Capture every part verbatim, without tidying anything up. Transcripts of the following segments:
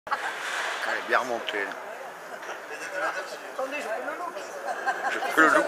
Elle est bien remontée. Attendez, je peux le look. Je peux le look.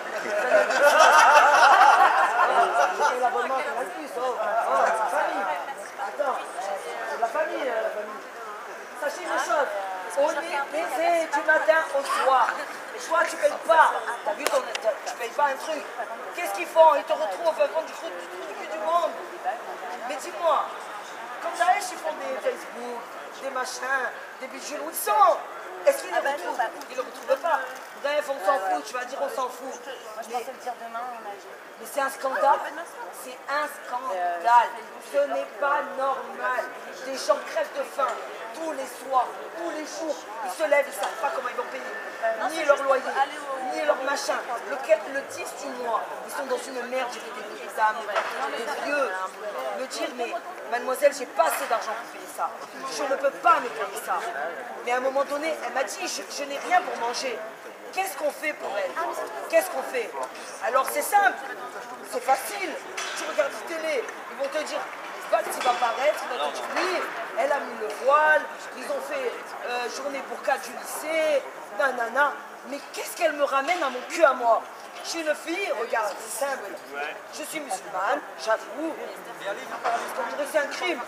J'ai l'abonnement sur la Suisse. Oh, oh, la famille. Attends, c'est de la famille, euh, la famille. Sachez une chose, on est baisé du matin au soir. Toi, tu payes pas. T'as vu, ton, tu payes pas un truc. Qu'est-ce qu'ils font? Ils te retrouvent au fin fond du trou du cul du monde. Mais dis-moi, comme Daesh, ils font des Facebook, des machins, des bijoux. Où ils sont? Est-ce qu'ils les retrouvent? Ils ne le retrouvent pas. Bref, on s'en fout, tu vas dire on s'en fout. Moi, je pensais le dire demain. Mais c'est un scandale. C'est un scandale. Ce n'est pas normal. Des gens crèvent de faim tous les soirs, tous les jours. Ils se lèvent, ils ne savent pas comment ils vont payer. Ni leur loyer, ni leur machin. Le, le dix du mois, ils sont dans une merde. J'ai fait des examens, des vieux. Me dire, mais mademoiselle, j'ai pas assez d'argent pour payer ça. Je ne peux pas me payer ça. Mais à un moment donné, elle m'a dit, je, je n'ai rien pour manger. Qu'est-ce qu'on fait pour elle? Qu'est-ce qu'on fait? Alors c'est simple, c'est facile. Tu regardes la télé, ils vont te dire, Valls il va apparaître, ils vont te dire, oui, elle a mis le voile, ils ont fait euh, journée pour quatre du lycée, nanana. Mais qu'est-ce qu'elle me ramène à mon cul à moi? Je suis une fille, regarde, c'est simple. Je suis musulmane, j'avoue. C'est un crime.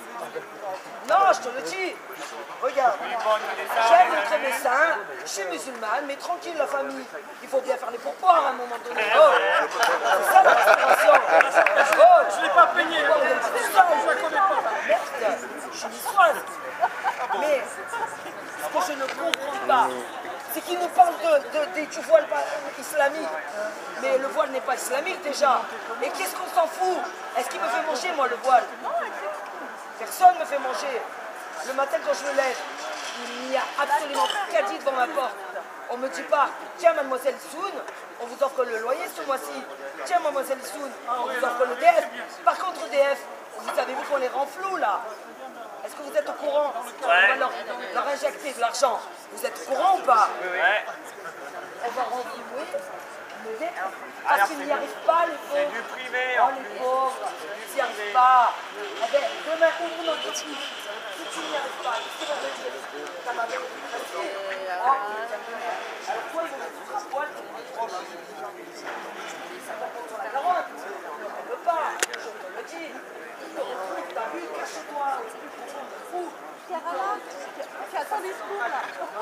Non, je te le dis. Regarde, j'aime montrer mes seins, je suis musulmane, mais tranquille la famille. Il faut bien faire les pourboires à un moment donné. Oh, c'est ça l'inspiration. Oh, je ne l'ai pas peigné. Je la connais pas. Merde, je suis musulmane. Mais ce que je ne comprends pas, c'est qu'ils nous parlent de, de, de, du voile islamique. Mais le voile n'est pas islamique déjà. Et qu'est-ce qu'on s'en fout? Est-ce qu'il me fait manger moi le voile? Personne ne me fait manger. Le matin quand je me lève, il n'y a absolument qu'à dire devant ma porte. On ne me dit pas, tiens mademoiselle Soun, on vous offre le loyer ce mois-ci. Tiens mademoiselle Soun, on vous offre le D F. Par contre D F, vous avez vu qu'on les rend flous là. Est-ce que vous êtes au courant? On va leur, leur injecter de l'argent. Vous êtes au courant ou pas? Oui, oui. On va renflouer le D F. Parce qu'ils n'y arrivent pas les pauvres. C'est du privé. Oh les pauvres, ils n'y arrivent pas. Eh bien, demain, ouvre notre boutique. Si tu n'y arrives pas, qu'est-ce qu'ils vont te dire? Ça va bien passer. Oh, alors toi, ils vont te foutre à poil pour te proche. Ça va prendre sur la carotte. On ne peut pas, je te le dis. Ils te retrouvent, t'as vu, cache-toi. Fou. Pierre Alain, tu attends des secours là.